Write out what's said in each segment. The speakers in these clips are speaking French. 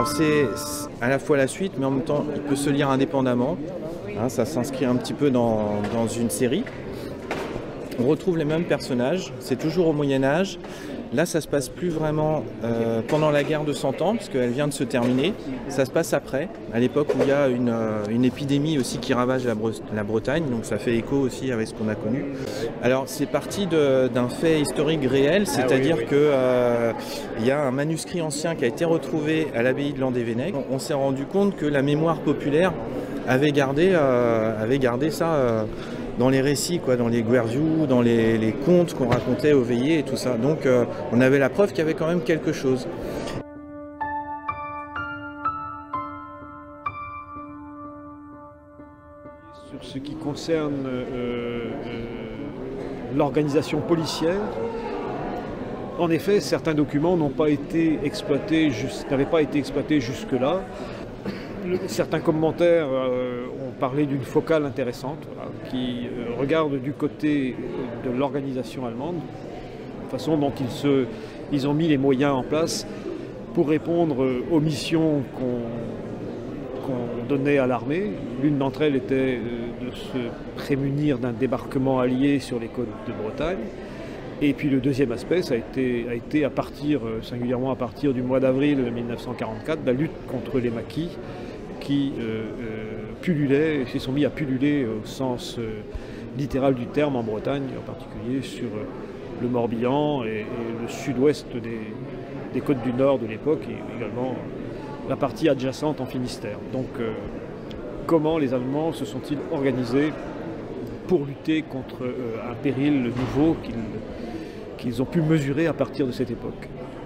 Alors c'est à la fois la suite, mais en même temps, il peut se lire indépendamment. Hein, ça s'inscrit un petit peu dans une série. On retrouve les mêmes personnages, c'est toujours au Moyen-Âge. Là, ça se passe plus vraiment pendant la guerre de 100 ans, parce qu'elle vient de se terminer. Ça se passe après, à l'époque où il y a une épidémie aussi qui ravage la Bretagne, donc ça fait écho aussi avec ce qu'on a connu. Alors, c'est parti d'un fait historique réel, c'est-à-dire qu'il y a un manuscrit ancien qui a été retrouvé à l'abbaye de Landévennec. On s'est rendu compte que la mémoire populaire avait gardé ça dans les récits, dans les guerviews, dans les contes qu'on racontait aux veillées et tout ça. Donc on avait la preuve qu'il y avait quand même quelque chose. Sur ce qui concerne l'organisation policière, en effet, certains documents n'avaient pas été exploités jusque-là. Certains commentaires ont parlé d'une focale intéressante qui regarde du côté de l'organisation allemande, la façon dont ils ont mis les moyens en place pour répondre aux missions qu'on donnait à l'armée. L'une d'entre elles était de se prémunir d'un débarquement allié sur les côtes de Bretagne. Et puis le deuxième aspect, ça a été singulièrement à partir du mois d'avril 1944, la lutte contre les maquis qui se sont mis à pulluler au sens littéral du terme en Bretagne, en particulier sur le Morbihan et le sud-ouest des côtes du Nord de l'époque, et également la partie adjacente en Finistère. Donc comment les Allemands se sont-ils organisés pour lutter contre un péril nouveau qu'ils ont pu mesurer à partir de cette époque?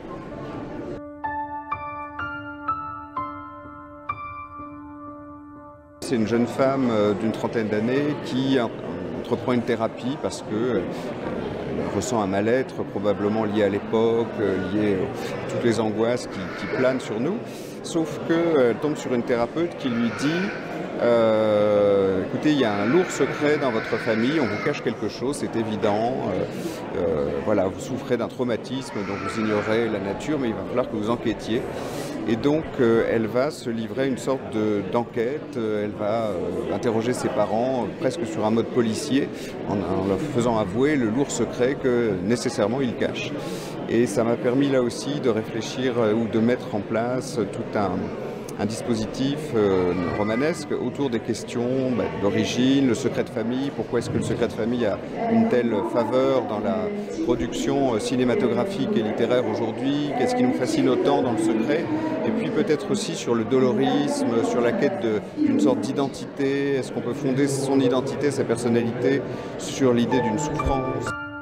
C'est une jeune femme d'une trentaine d'années qui entreprend une thérapie parce qu'elle ressent un mal-être probablement lié à l'époque, lié à toutes les angoisses qui planent sur nous. Sauf qu'elle tombe sur une thérapeute qui lui dit écoutez, il y a un lourd secret dans votre famille, on vous cache quelque chose, c'est évident. Voilà, vous souffrez d'un traumatisme dont vous ignorez la nature, mais il va falloir que vous enquêtiez. Et donc, elle va se livrer à une sorte d'enquête, elle va interroger ses parents presque sur un mode policier, en leur faisant avouer le lourd secret que nécessairement ils cachent. Et ça m'a permis là aussi de réfléchir ou de mettre en place tout un dispositif romanesque autour des questions d'origine, le secret de famille, pourquoi est-ce que le secret de famille a une telle faveur dans la production cinématographique et littéraire aujourd'hui, qu'est-ce qui nous fascine autant dans le secret, et puis peut-être aussi sur le dolorisme, sur la quête d'une sorte d'identité, est-ce qu'on peut fonder son identité, sa personnalité sur l'idée d'une souffrance.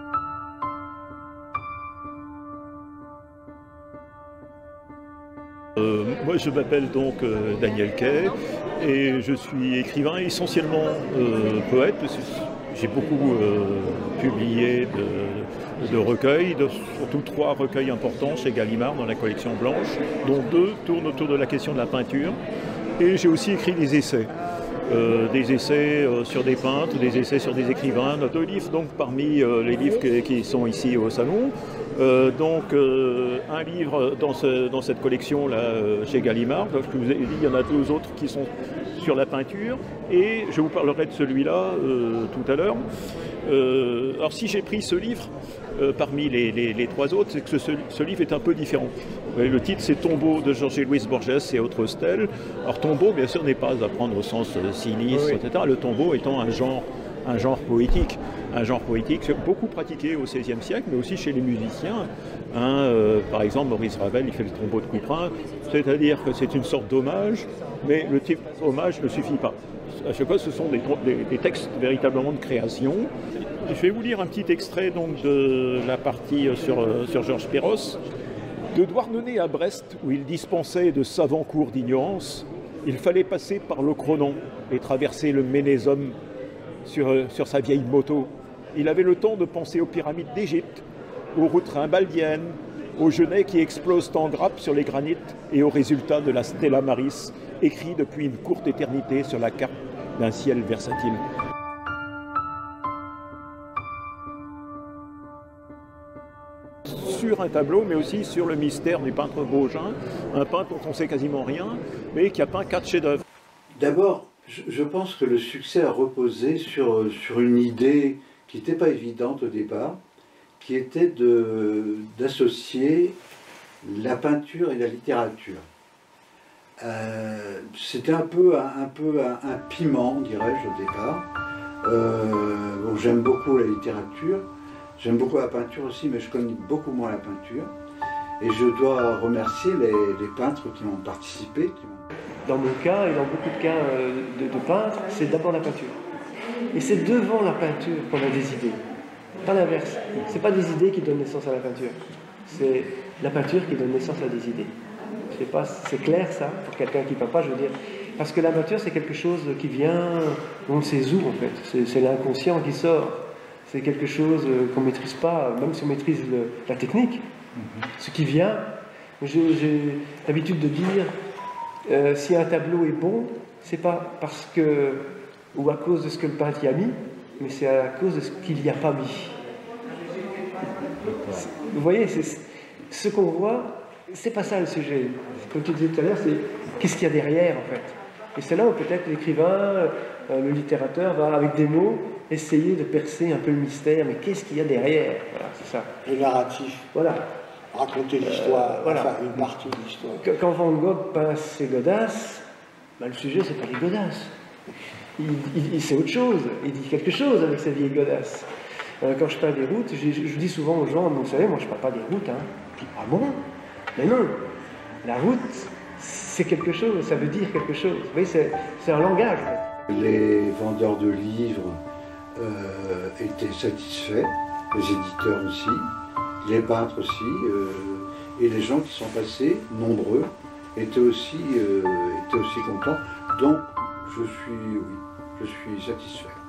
Moi je m'appelle donc Daniel Kay et je suis écrivain, essentiellement poète. J'ai beaucoup publié de recueils, surtout 3 recueils importants chez Gallimard dans la collection Blanche, dont 2 tournent autour de la question de la peinture. Et j'ai aussi écrit des essais sur des peintres, des essais sur des écrivains, 2 livres donc parmi les livres qui sont ici au salon. Un livre dans cette collection là chez Gallimard, comme je vous ai dit, il y en a 2 autres qui sont sur la peinture et je vous parlerai de celui-là tout à l'heure. Alors si j'ai pris ce livre parmi les 3 autres, c'est que ce livre est un peu différent. Le titre c'est Tombeau de Jorge Luis Borges et autres stèles. Alors tombeau bien sûr n'est pas à prendre au sens sinistre, oui. Etc. Le tombeau étant un genre poétique. Un genre poétique beaucoup pratiqué au XVIe siècle, mais aussi chez les musiciens. Par exemple, Maurice Ravel, il fait le tombeau de Couperin, c'est-à-dire que c'est une sorte d'hommage, mais le type hommage ne suffit pas. À chaque fois, ce sont des textes véritablement de création. Je vais vous lire un petit extrait donc, de la partie sur Georges Perros. De Douarnenez à Brest, où il dispensait de savants cours d'ignorance, il fallait passer par le Cronon et traverser le Ménésum sur sa vieille moto. Il avait le temps de penser aux pyramides d'Égypte, aux routes rimbaldiennes, aux genêts qui explosent en grappes sur les granites et aux résultats de la Stella Maris, écrit depuis une courte éternité sur la carte d'un ciel versatile. sur un tableau, mais aussi sur le mystère du peintre Baugin, un peintre dont on ne sait quasiment rien, mais qui a peint 4 chefs-d'œuvre. D'abord, je pense que le succès a reposé sur une idée qui n'était pas évidente au départ, qui était d'associer la peinture et la littérature. C'était un peu un piment, dirais-je, au départ. Bon, j'aime beaucoup la littérature, j'aime beaucoup la peinture aussi, mais je connais beaucoup moins la peinture. Et je dois remercier les peintres qui m'ont participé. Dans mon cas, et dans beaucoup de cas de peintres, c'est d'abord la peinture. Et c'est devant la peinture qu'on a des idées. Pas l'inverse. Ce n'est pas des idées qui donnent naissance à la peinture. C'est la peinture qui donne naissance à des idées. Je sais pas, c'est clair ça, pour quelqu'un qui ne peint pas, je veux dire. Parce que la peinture, c'est quelque chose qui vient, on ne sait où en fait. C'est l'inconscient qui sort. C'est quelque chose qu'on ne maîtrise pas, même si on maîtrise la technique. Ce qui vient, j'ai l'habitude de dire, si un tableau est bon, c'est pas parce que, ou à cause de ce que le peintre y a mis, mais c'est à cause de ce qu'il n'y a pas mis. Vous voyez, ce qu'on voit, c'est pas ça le sujet. Comme tu disais tout à l'heure, c'est qu'est-ce qu'il y a derrière en fait. Et c'est là où peut-être l'écrivain, le littérateur va avec des mots essayer de percer un peu le mystère, mais qu'est-ce qu'il y a derrière? Voilà, c'est ça. Le narratif. Voilà. Raconter l'histoire, voilà. enfin une partie de l'histoire. Quand Van Gogh peint ses godasses, ben, le sujet c'est pas les godasses. Il sait autre chose, il dit quelque chose avec sa vieille godasse. Quand je peins des routes, je dis souvent aux gens, vous savez, moi je peins pas des routes, hein. Ah bon? Mais non, la route, c'est quelque chose, ça veut dire quelque chose. Vous voyez, c'est un langage. Les vendeurs de livres étaient satisfaits, les éditeurs aussi, les peintres aussi, et les gens qui sont passés, nombreux, étaient aussi contents. Donc, je suis satisfait.